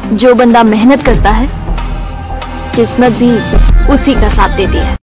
जो बंदा मेहनत करता है, किस्मत भी उसी का साथ देती है।